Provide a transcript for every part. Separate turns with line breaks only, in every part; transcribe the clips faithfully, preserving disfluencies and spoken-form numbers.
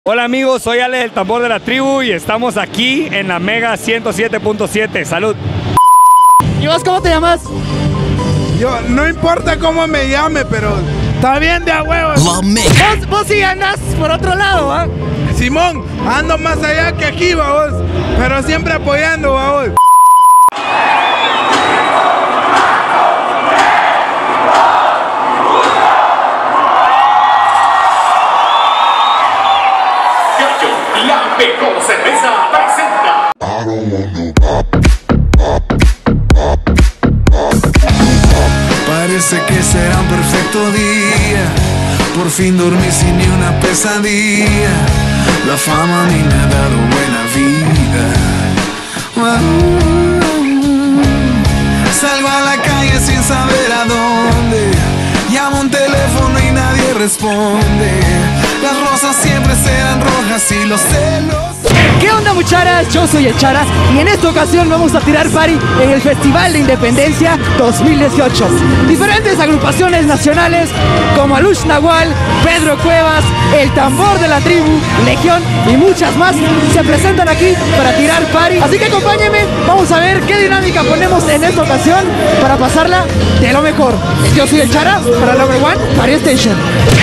Hola amigos, soy Ale del Tambor de la Tribu y estamos aquí en la Mega ciento siete punto siete. ¡Salud!
¿Y vos cómo te llamas?
Yo, no importa cómo me llame, pero está bien de a huevos.
Vos, vos sí andas por otro lado, ¿ah? ¿eh?
Simón, ando más allá que aquí, vos, pero siempre apoyando, vos.
La mejor cerveza presenta.
Parece que será un perfecto día. Por fin dormí sin ni una pesadilla. La fama a mí me ha dado buena vida. Salgo a la calle sin saber a dónde. Llamo un teléfono y nadie responde. Las rosas siempre serán rojas y los celos.
¿Qué onda, mucharas? Yo soy el Chara y en esta ocasión vamos a tirar party en el Festival de Independencia dos mil dieciocho. Diferentes agrupaciones nacionales como Alush Nahual, Pedro Cuevas, El Tambor de la Tribu, Legión y muchas más se presentan aquí para tirar party. Así que acompáñenme, vamos a ver qué dinámica ponemos en esta ocasión para pasarla de lo mejor. Yo soy el Chara para la Number One Party Station.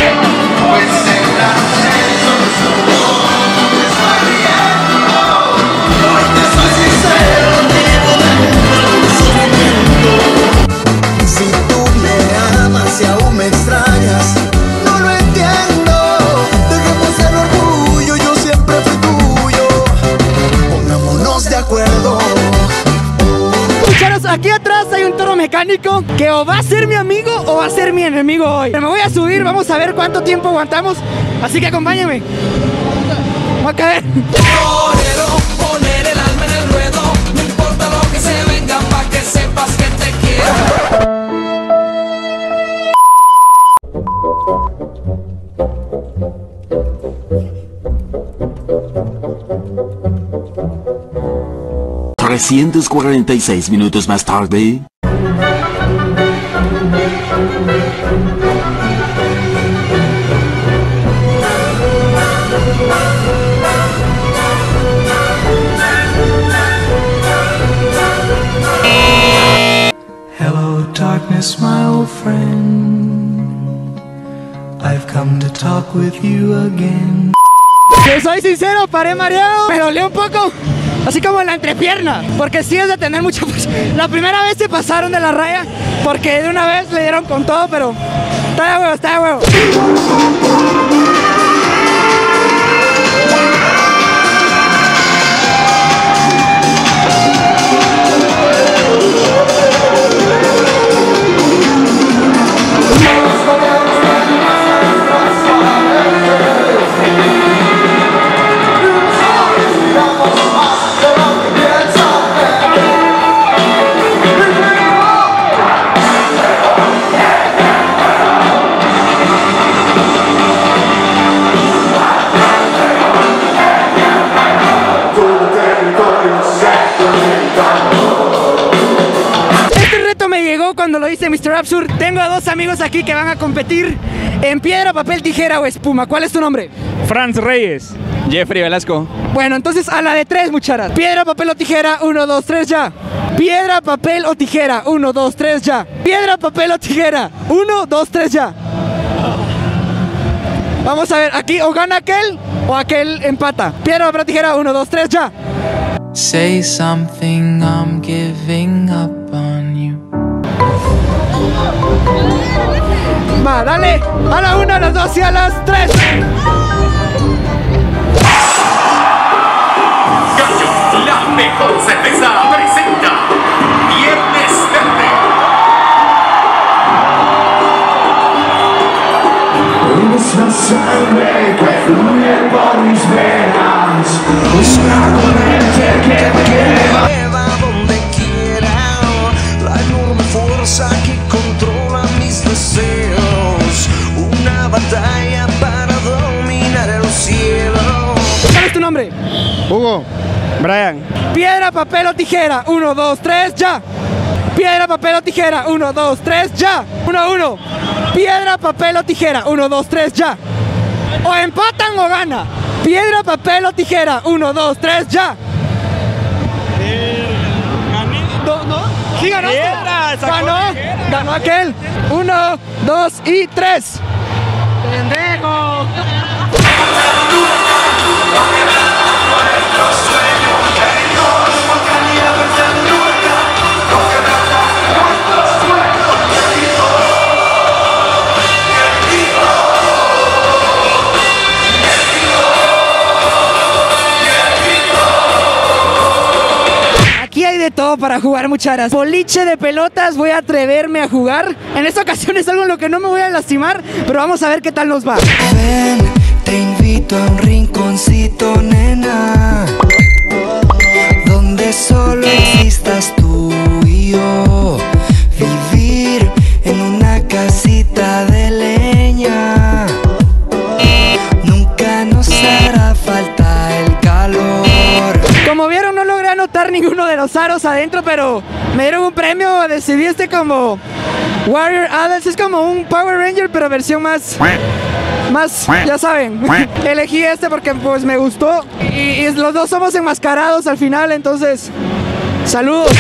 Si tú me amas y aún me extrañas, no lo entiendo. Dejemos el orgullo, yo siempre fui tuyo. Pongámonos de acuerdo.
Muchachos, aquí atrás hay un toro mecánico que o va a ser mi amigo o va a ser mi enemigo hoy. Pero me voy a subir, vamos a ver cuánto tiempo aguantamos. Así que acompáñenme. Voy a caer.
Torero, poner el alma en el ruedo. No importa lo que se venga, pa' que sepas que te quiero.
trescientos cuarenta y seis minutos más tarde.
Hello, darkness, my old friend. I've come to talk with you again.
Que soy sincero, paré mareado. Me dolió un poco, así como en la entrepierna, porque sí es de tener mucha fuerza. La primera vez se pasaron de la raya, porque de una vez le dieron con todo, pero está de huevo, está de huevo. Cuando lo dice mister Absurd, tengo a dos amigos aquí que van a competir en piedra, papel, tijera o espuma. ¿Cuál es tu nombre?
Franz Reyes.
Jeffrey Velasco.
Bueno, entonces a la de tres, muchachas. Piedra, papel o tijera, uno, dos, tres, ya. Piedra, papel o tijera, uno, dos, tres, ya. Piedra, papel o tijera, uno, dos, tres, ya. Vamos a ver, aquí o gana aquel o aquel empata. Piedra, papel o tijera, uno, dos, tres, ya.
Say something, I'm giving up on you.
Va, dale, a la una, a las dos y a las tres.
Gallo, la mejor cerveza presenta Viernes Verde.
Es la sangre que fluye por mis venas. Es una corriente que me lleva. Lleva donde quiera. La enorme fuerza que controla mis deseos. Una batalla para dominar el cielo.
¿Cuál es tu nombre?
Hugo. Brian.
Piedra, papel o tijera, uno, dos, tres, ya. Piedra, papel o tijera, uno, dos, tres, ya. Uno, uno. Piedra, papel o tijera, uno, dos, tres, ya. O empatan o gana. Piedra, papel o tijera. Uno, dos, tres, ya. No, no. Sí, ganó. Ganó. Ganó aquel. Uno, dos y tres. Pendejo. Aquí hay de todo para jugar, muchachas. Boliche de pelotas, voy a atreverme a jugar. En esta ocasión es algo en lo que no me voy a lastimar, pero vamos a ver qué tal nos va.
Ven, te invito a un rinconcito, nena, donde solo existas tú y yo. Vivir en una casita de leña, nunca nos hará falta el calor.
Como vieron, no logré anotar ninguno de los aros adentro, pero me dieron un premio. Decidí este como Warrior Adults. Es como un Power Ranger, pero versión más... Más, ya saben. Elegí este porque pues me gustó. Y, y los dos somos enmascarados al final, entonces... ¡Saludos!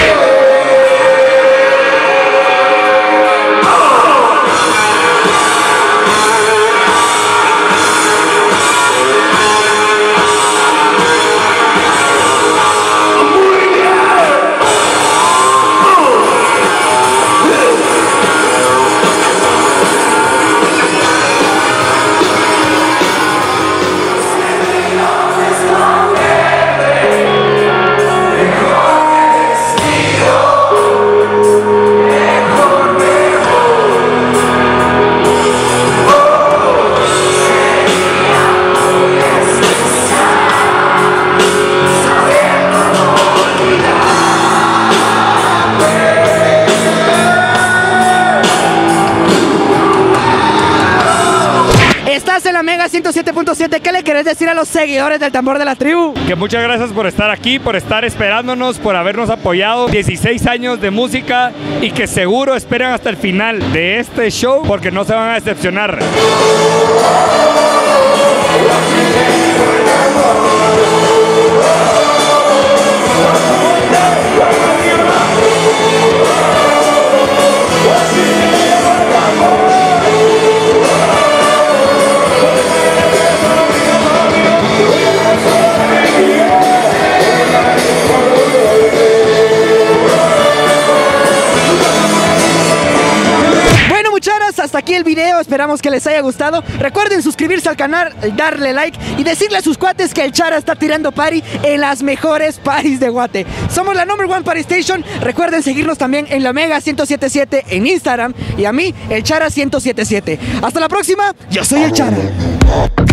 En la Mega ciento siete punto siete, ¿qué le querés decir a los seguidores del Tambor de la Tribu?
Que muchas gracias por estar aquí, por estar esperándonos, por habernos apoyado. dieciséis años de música y que seguro esperan hasta el final de este show porque no se van a decepcionar.
Hasta aquí el video, esperamos que les haya gustado. Recuerden suscribirse al canal, darle like y decirle a sus cuates que el Chara está tirando party en las mejores parties de Guate. Somos la number one party station. Recuerden seguirnos también en la Mega ciento siete punto siete en Instagram y a mí, el Chara ciento siete punto siete. Hasta la próxima, yo soy el Chara.